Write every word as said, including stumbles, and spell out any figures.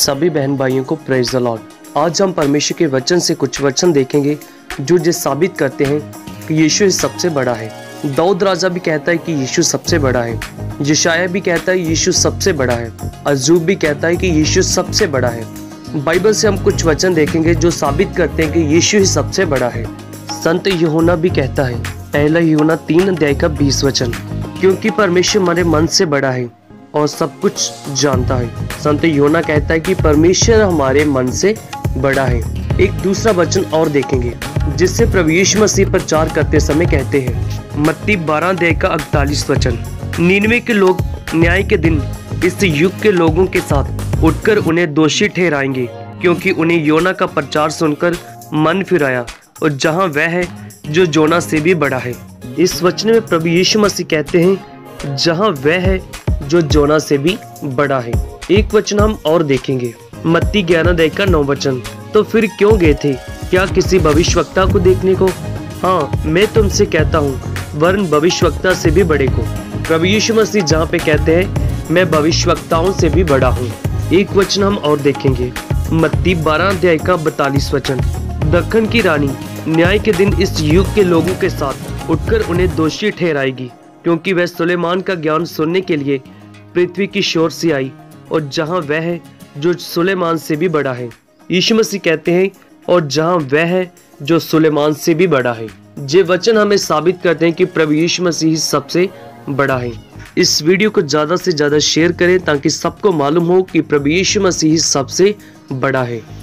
सभी बहन भाइयों को प्रेज द लॉर्ड। आज हम परमेश्वर के वचन से कुछ वचन देखेंगे जो ये साबित करते हैं कि यीशु सबसे बड़ा है। दाऊद राजा भी कहता है कि यीशु सबसे बड़ा है। यशायाह भी कहता है यीशु सबसे बड़ा है। अय्यूब भी कहता है कि यीशु सबसे बड़ा है। बाइबल से हम कुछ वचन देखेंगे जो साबित करते हैं कि यीशु ही सबसे बड़ा है। संत यूहन्ना भी कहता है, पहला यूहन्ना तीन अध्याय का बीस वचन, क्योंकि परमेश्वर हमारे मन से बड़ा है और सब कुछ जानता है। संत यूहन्ना कहता है कि परमेश्वर हमारे मन से बड़ा है। एक दूसरा वचन और देखेंगे जिससे प्रभु यीशु मसीह प्रचार करते समय कहते हैं, मत्ती बारह अध्याय का अड़तालीस वचन, निन्वे के लोग न्याय के दिन इस युग के लोगों के साथ उठकर उन्हें दोषी ठहराएंगे, क्योंकि उन्हें योना का प्रचार सुनकर मन फिराया, और जहां वह है जो जोना से भी बड़ा है। इस वचन में प्रभु यीशु मसीह कहते हैं जहां वह है जो जोना से भी बड़ा है। एक वचन हम और देखेंगे, मत्ती ग्यारह अध्याय का नौ वचन, तो फिर क्यों गए थे, क्या किसी भविष्यवक्ता को देखने को? हाँ, मैं तुमसे कहता हूँ, वरन भविष्यवक्ता से भी बड़े को। प्रभु यीशु मसीह जहाँ पे कहते हैं मैं भविष्यवक्ताओं से भी बड़ा हूँ। एक वचन हम और देखेंगे, मत्ती बारह अध्याय का बतालीस वचन, दक्कन की रानी न्याय के दिन इस युग के लोगों के साथ उठकर उन्हें दोषी ठहराएगी, क्योंकि वह सुलेमान का ज्ञान सुनने के लिए पृथ्वी की शोर से आई, और जहां वह है जो सुलेमान से भी बड़ा है। यीशु मसीह कहते हैं और जहां वह है जो सुलेमान से भी बड़ा है। ये वचन हमें साबित करते हैं कि प्रभु यीशु मसीह सबसे बड़ा है। इस वीडियो को ज्यादा से ज्यादा शेयर करें ताकि सबको मालूम हो कि प्रभु यीशु मसीह सबसे बड़ा है।